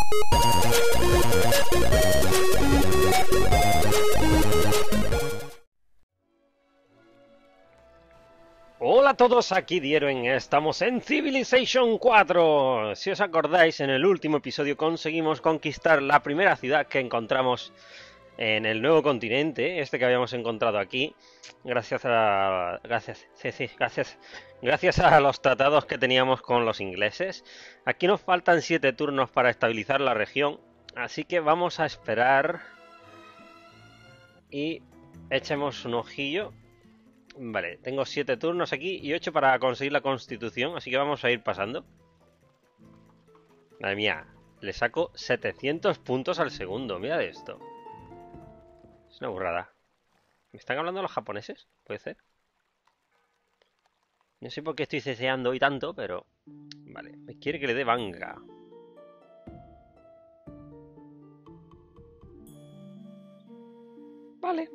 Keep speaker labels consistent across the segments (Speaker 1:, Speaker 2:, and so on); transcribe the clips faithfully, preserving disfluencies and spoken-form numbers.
Speaker 1: Hola a todos, aquí Dieroen, estamos en Civilization cuatro. Si os acordáis, en el último episodio conseguimos conquistar la primera ciudad que encontramos en el nuevo continente, este que habíamos encontrado aquí, gracias a... gracias, sí, sí, gracias, gracias a los tratados que teníamos con los ingleses. Aquí nos faltan siete turnos para estabilizar la región, así que vamos a esperar y echemos un ojillo. Vale, tengo siete turnos aquí y ocho para conseguir la constitución, así que vamos a ir pasando. Madre mía, le saco setecientos puntos al segundo, mira de esto. Es una burrada. ¿Me están hablando los japoneses? ¿Puede ser? No sé por qué estoy ceseando hoy tanto, pero... Vale, me quiere que le dé Vanga. Vale.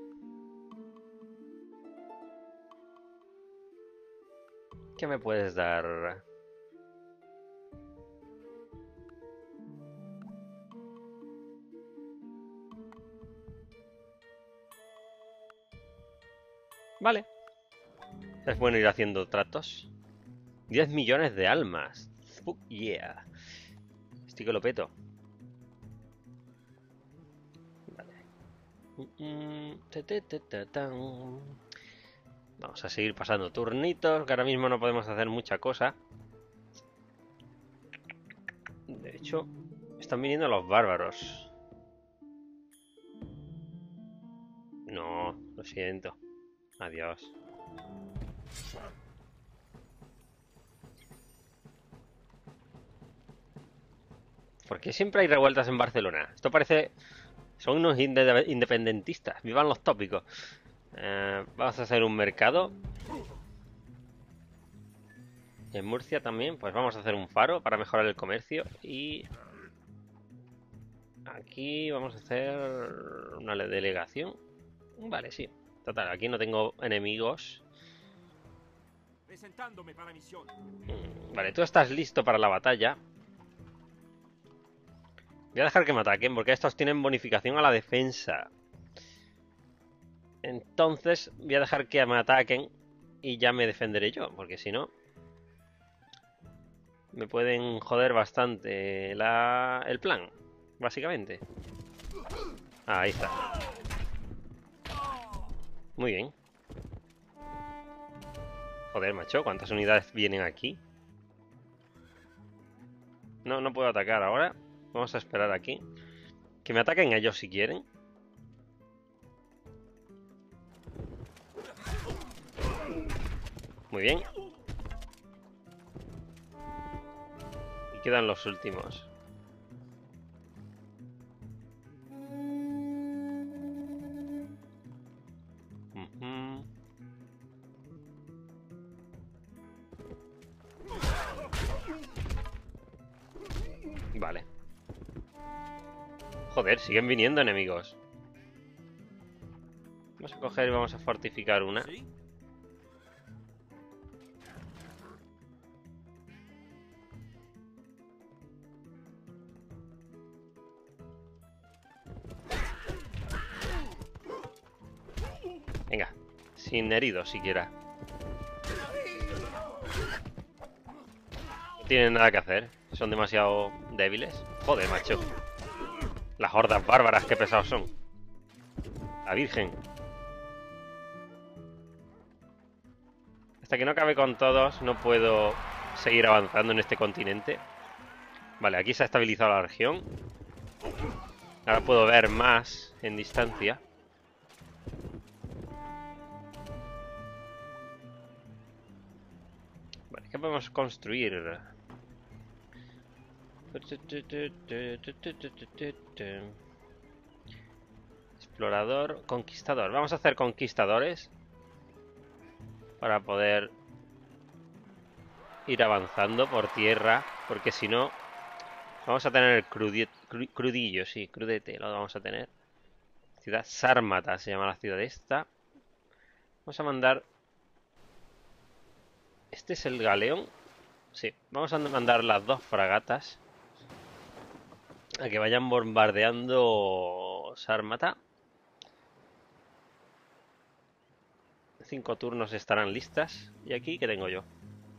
Speaker 1: ¿Qué me puedes dar? Vale. Es bueno ir haciendo tratos. diez millones de almas. Fuck yeah. Estoy que lo peto. Vale. Vamos a seguir pasando turnitos, que ahora mismo no podemos hacer mucha cosa. De hecho, están viniendo los bárbaros. No, lo siento. Adiós. ¿Por qué siempre hay revueltas en Barcelona? Esto parece... Son unos inde independentistas. Vivan los tópicos. Eh, vamos a hacer un mercado. En Murcia también. Pues vamos a hacer un faro para mejorar el comercio. Y... aquí vamos a hacer una delegación. Vale, sí. Total, aquí no tengo enemigos.
Speaker 2: Presentándome para misión.
Speaker 1: Vale, tú estás listo para la batalla. Voy a dejar que me ataquen porque estos tienen bonificación a la defensa. Entonces voy a dejar que me ataquen y ya me defenderé yo, porque si no me pueden joder bastante la... el plan, básicamente. Ah, ahí está. Muy bien. Joder, macho, ¿cuántas unidades vienen aquí? No, no puedo atacar ahora. Vamos a esperar aquí. Que me ataquen ellos si quieren. Muy bien. Y quedan los últimos. Uh-huh. Vale. Joder, siguen viniendo enemigos. Vamos a coger y vamos a fortificar una.
Speaker 2: ¿Sí?
Speaker 1: Venga, sin heridos siquiera. No tienen nada que hacer. Son demasiado débiles. Joder, macho. Las hordas bárbaras, qué pesados son. La Virgen. Hasta que no acabe con todos, no puedo seguir avanzando en este continente. Vale, aquí se ha estabilizado la región. Ahora puedo ver más en distancia. Vale, ¿qué podemos construir? Explorador, conquistador. Vamos a hacer conquistadores para poder ir avanzando por tierra, porque si no vamos a tener el crudi cru crudillo, sí, crudete, lo vamos a tener. Ciudad Sármata se llama la ciudad esta. Vamos a mandar... ¿Este es el galeón? Sí, vamos a mandar las dos fragatas. A que vayan bombardeando Sármata. Cinco turnos estarán listas. ¿Y aquí qué tengo yo?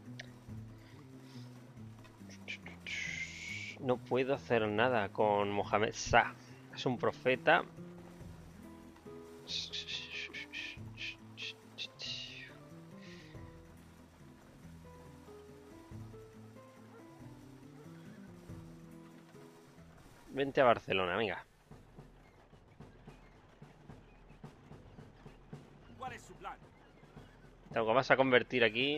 Speaker 1: No puedo hacer nada con Mohamed Shah. Es un profeta. Vente a Barcelona, venga.
Speaker 2: ¿Cuál es su plan?
Speaker 1: Te vas a convertir aquí.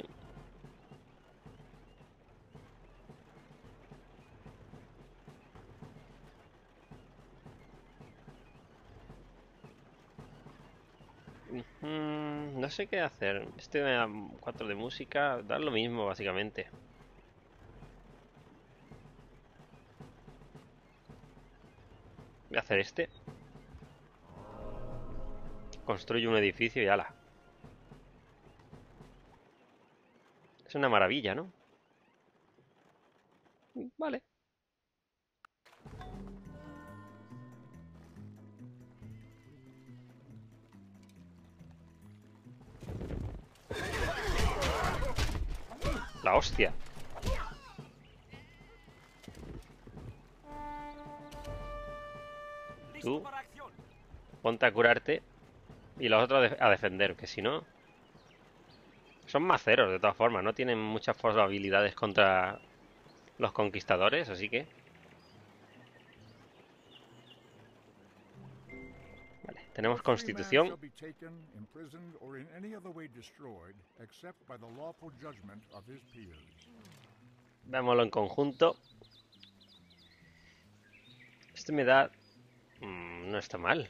Speaker 1: Mm, no sé qué hacer. Este me da cuatro de música. Da lo mismo, básicamente. Voy a hacer este. Construye un edificio y ala. Es una maravilla, ¿no? Vale. La hostia. Tú, ponte a curarte y los otros a defender, que si no... Son maceros, de todas formas, no tienen muchas probabilidades contra los conquistadores, así que... Vale, tenemos constitución. Veámoslo en conjunto. Este me da... Mmm, no está mal.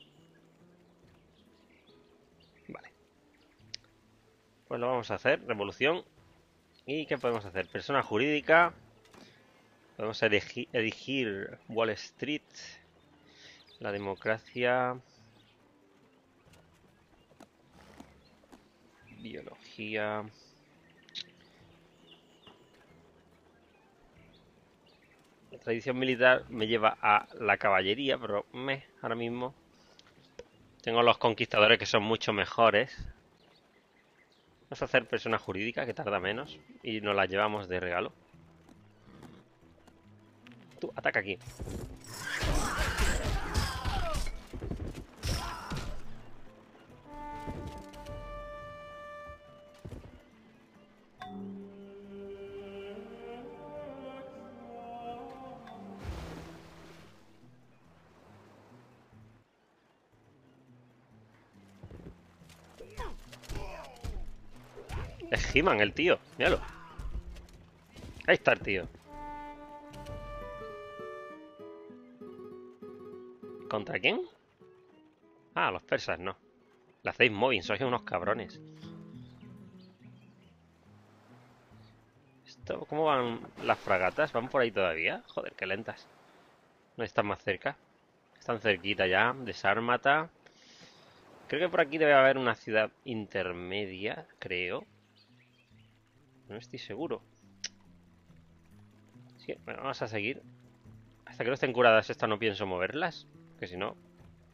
Speaker 1: Vale. Pues lo vamos a hacer. Revolución. ¿Y qué podemos hacer? Persona jurídica. Podemos elegir, elegir Wall Street. La democracia. Biología. La tradición militar me lleva a la caballería, pero me, ahora mismo tengo los conquistadores que son mucho mejores. Vamos a hacer persona jurídica, que tarda menos, y nos la llevamos de regalo. Tú, ataca aquí. Es He-Man el tío, míralo. Ahí está el tío. ¿Contra quién? Ah, los persas no. La hacéis moving, sois unos cabrones. Esto, ¿cómo van las fragatas? ¿Van por ahí todavía? Joder, qué lentas. No están más cerca. Están cerquita ya, de Sármata. Creo que por aquí debe haber una ciudad intermedia, creo. No estoy seguro. Sí, bueno, vamos a seguir. Hasta que no estén curadas estas no pienso moverlas. Que si no...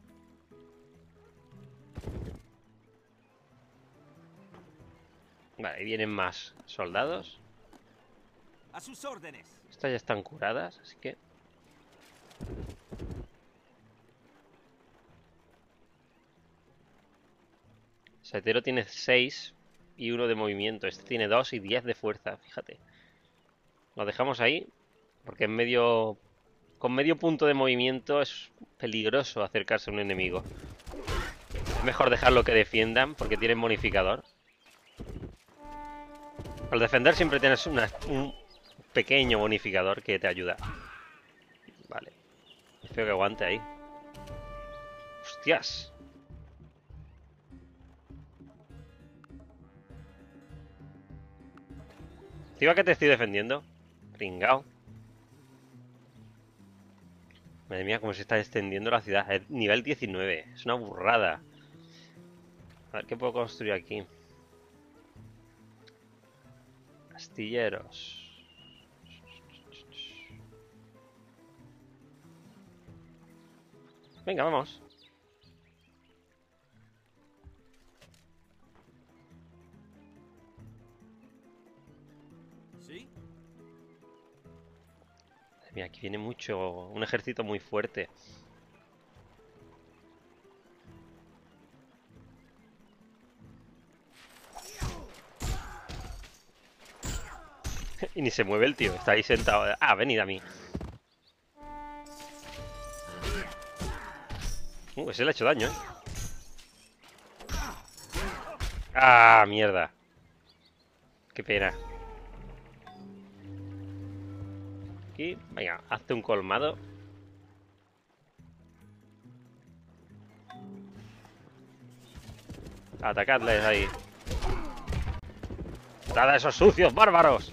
Speaker 1: Vale, ahí vienen más soldados.
Speaker 2: A sus órdenes.
Speaker 1: Estas ya están curadas, así que... Saetero tiene seis y uno de movimiento. Este tiene dos y diez de fuerza, fíjate. Lo dejamos ahí, porque en medio... Con medio punto de movimiento es peligroso acercarse a un enemigo. Es mejor dejarlo que defiendan, porque tienen bonificador. Al defender siempre tienes una, un pequeño bonificador que te ayuda. Vale. Espero que aguante ahí. ¡Hostias! Digo que te estoy defendiendo. Pringao. Madre mía, cómo se está extendiendo la ciudad. Es nivel diecinueve. Es una burrada. A ver, ¿qué puedo construir aquí? Astilleros. Venga, vamos.
Speaker 2: ¿Sí?
Speaker 1: Mira, aquí viene mucho... Un ejército muy fuerte. Y ni se mueve el tío. Está ahí sentado. Ah, venid a mí. Uh, ese le ha hecho daño, ¿eh? Ah, mierda. Qué pena. Aquí, venga, hazte un colmado. Atacadles ahí. ¡Dad a esos sucios bárbaros!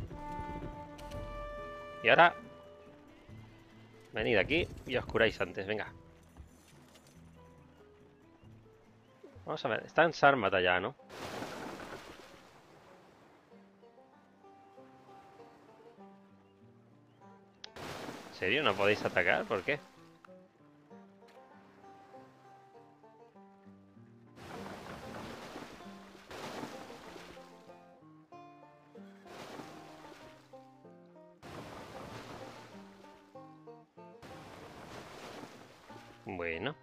Speaker 1: Y ahora... Venid aquí y os curáis antes, venga. Vamos a ver, está en Sármata ya, ¿no? ¿En serio? ¿No podéis atacar? ¿Por qué? Bueno.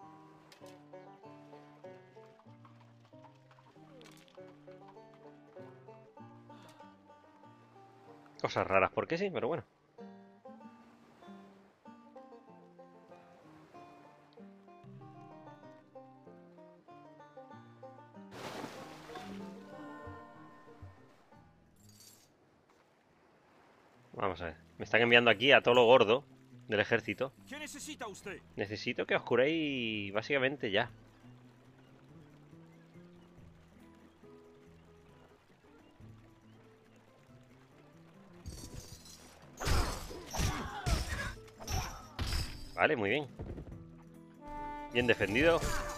Speaker 1: Cosas raras, porque sí, pero bueno. Vamos a ver. Me están enviando aquí a todo lo gordo del ejército.
Speaker 2: ¿Qué necesita usted?
Speaker 1: Necesito que os curéis básicamente ya. Vale, muy bien. Bien defendido.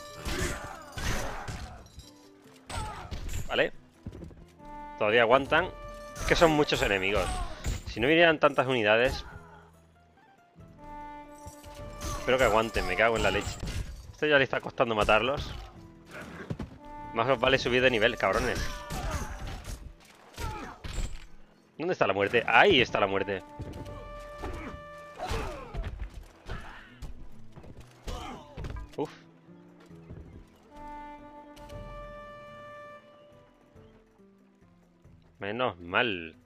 Speaker 1: Vale. Todavía aguantan. Es que son muchos enemigos. Si no vinieran tantas unidades... Espero que aguanten, me cago en la leche. Esto ya le está costando matarlos. Más os vale subir de nivel, cabrones. ¿Dónde está la muerte? Ahí está la muerte. Uf. Menos mal.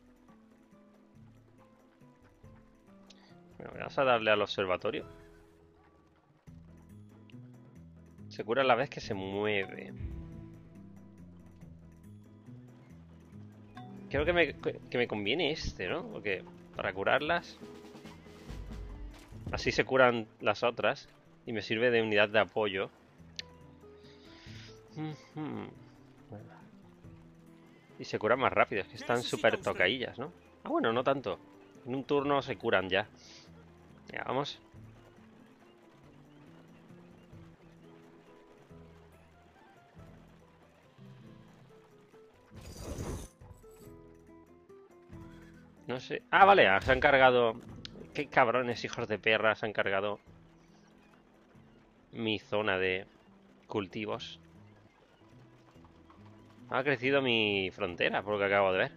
Speaker 1: Bueno, vamos a darle al observatorio. Se cura a la vez que se mueve. Creo que me, que me conviene este, ¿no? Porque para curarlas... Así se curan las otras. Y me sirve de unidad de apoyo. Y se curan más rápido. Es que están súper tocaillas, ¿no? Ah, bueno, no tanto. En un turno se curan ya. Ya, vamos. No sé. Ah, vale, se han cargado. Qué cabrones, hijos de perra, se han cargado mi zona de cultivos. Ha crecido mi frontera, por lo que acabo de ver.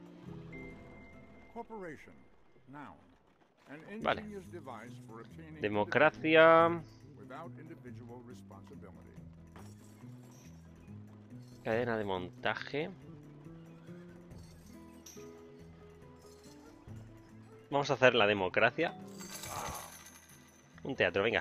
Speaker 1: Vale. Democracia. Cadena de montaje. Vamos a hacer la democracia. Un teatro, venga.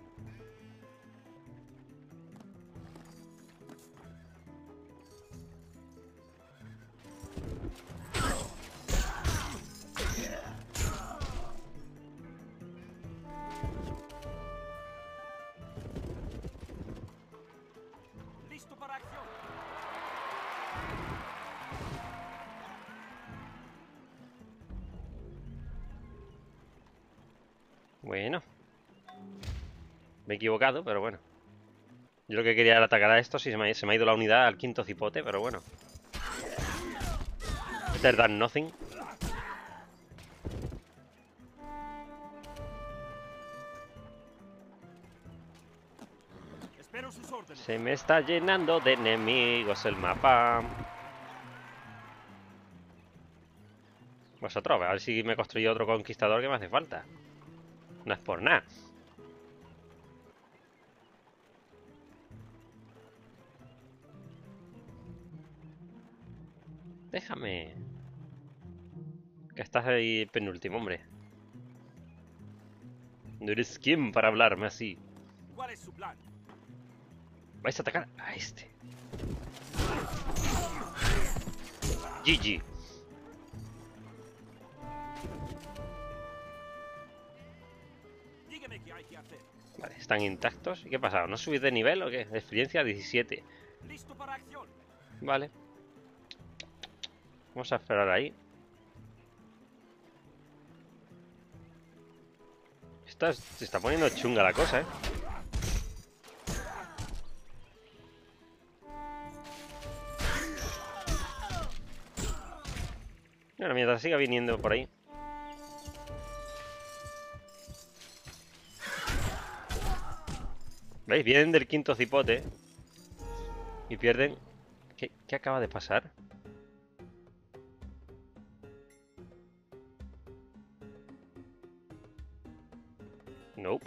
Speaker 2: Listo para acción.
Speaker 1: Bueno. Me he equivocado, pero bueno. Yo lo que quería era atacar a estos y se me ha, se me ha ido la unidad al quinto cipote, pero bueno. Better than nothing.
Speaker 2: Espero sus órdenes.
Speaker 1: Se me está llenando de enemigos el mapa. Vosotros, a ver si me construyo otro conquistador que me hace falta. No es por nada. Déjame. Que estás ahí penúltimo, hombre. No eres quien para hablarme así.
Speaker 2: ¿Cuál es su plan?
Speaker 1: Vais a atacar a este. G G.
Speaker 2: Dígame qué hay que hacer.
Speaker 1: Vale, están intactos. ¿Y qué pasa? ¿No subís de nivel o qué? De experiencia diecisiete.
Speaker 2: Listo para acción.
Speaker 1: Vale. Vamos a esperar ahí. Esta, se está poniendo chunga la cosa, ¿eh? Bueno, mientras siga viniendo por ahí. ¿Veis? Vienen del quinto cipote. Y pierden... ¿Qué, qué acaba de pasar? Nope.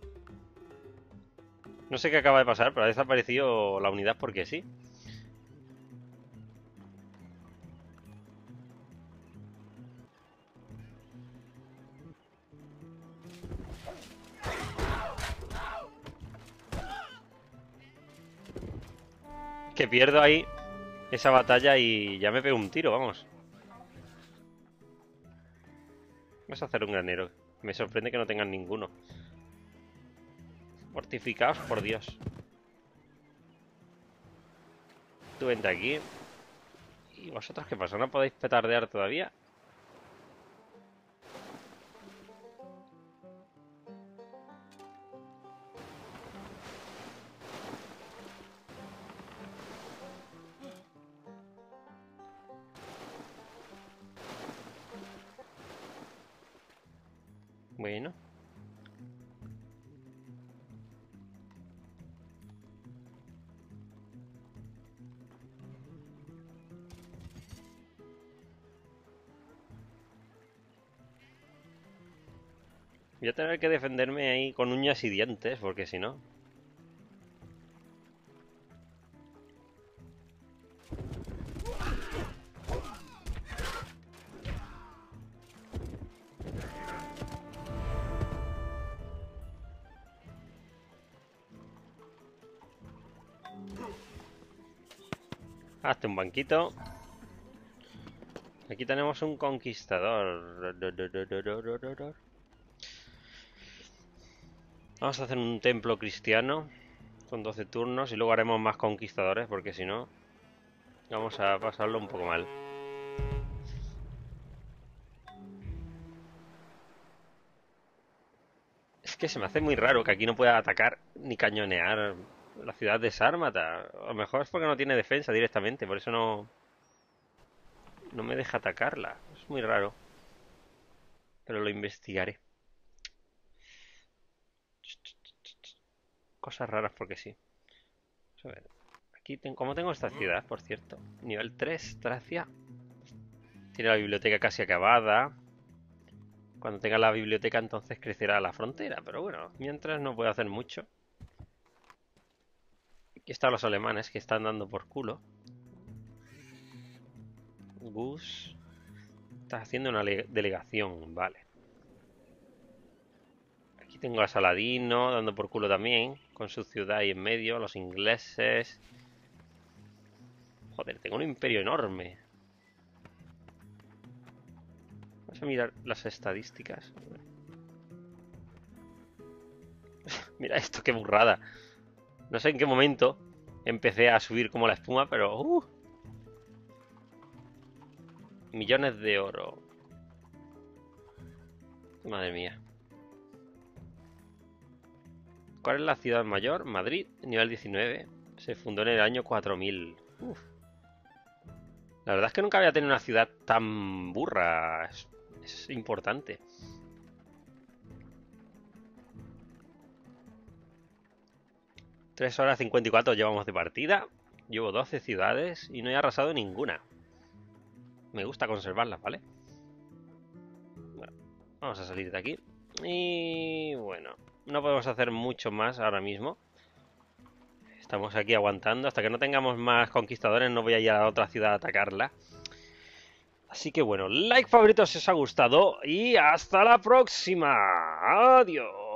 Speaker 1: No sé qué acaba de pasar, pero ha desaparecido la unidad porque sí. Que pierdo ahí esa batalla y ya me pego un tiro, vamos. Vamos a hacer un granero. Me sorprende que no tengan ninguno. Fortificados, por Dios. Tú vente aquí. ¿Y vosotros qué pasa? ¿No podéis petardear todavía? Bueno. Voy a tener que defenderme ahí con uñas y dientes, porque si no... Hazte un banquito. Aquí tenemos un conquistador. Vamos a hacer un templo cristiano con doce turnos y luego haremos más conquistadores porque si no vamos a pasarlo un poco mal. Es que se me hace muy raro que aquí no pueda atacar ni cañonear la ciudad de Sármata. A lo mejor es porque no tiene defensa directamente, por eso no... No me deja atacarla. Es muy raro. Pero lo investigaré. Cosas raras porque sí. Vamos a ver. Aquí tengo, ¿cómo tengo esta ciudad, por cierto? Nivel tres, Tracia. Tiene la biblioteca casi acabada. Cuando tenga la biblioteca entonces crecerá la frontera. Pero bueno, mientras no puedo hacer mucho. Aquí están los alemanes que están dando por culo. Gus. Está haciendo una delegación, vale. Aquí tengo a Saladino dando por culo también. Con su ciudad ahí en medio. Los ingleses. Joder, tengo un imperio enorme. Vamos a mirar las estadísticas. Mira esto, qué burrada. No sé en qué momento empecé a subir como la espuma, pero... Uh, millones de oro. Madre mía. ¿Cuál es la ciudad mayor? Madrid, nivel diecinueve. Se fundó en el año cuatro mil. Uf. La verdad es que nunca había tenido una ciudad tan burra. Es, es importante. tres horas cincuenta y cuatro llevamos de partida. Llevo doce ciudades y no he arrasado ninguna. Me gusta conservarlas, ¿vale? Bueno, vamos a salir de aquí. Y bueno, no podemos hacer mucho más ahora mismo. Estamos aquí aguantando. Hasta que no tengamos más conquistadores no voy a ir a la otra ciudad a atacarla. Así que bueno, like, favorito si os ha gustado y hasta la próxima. Adiós.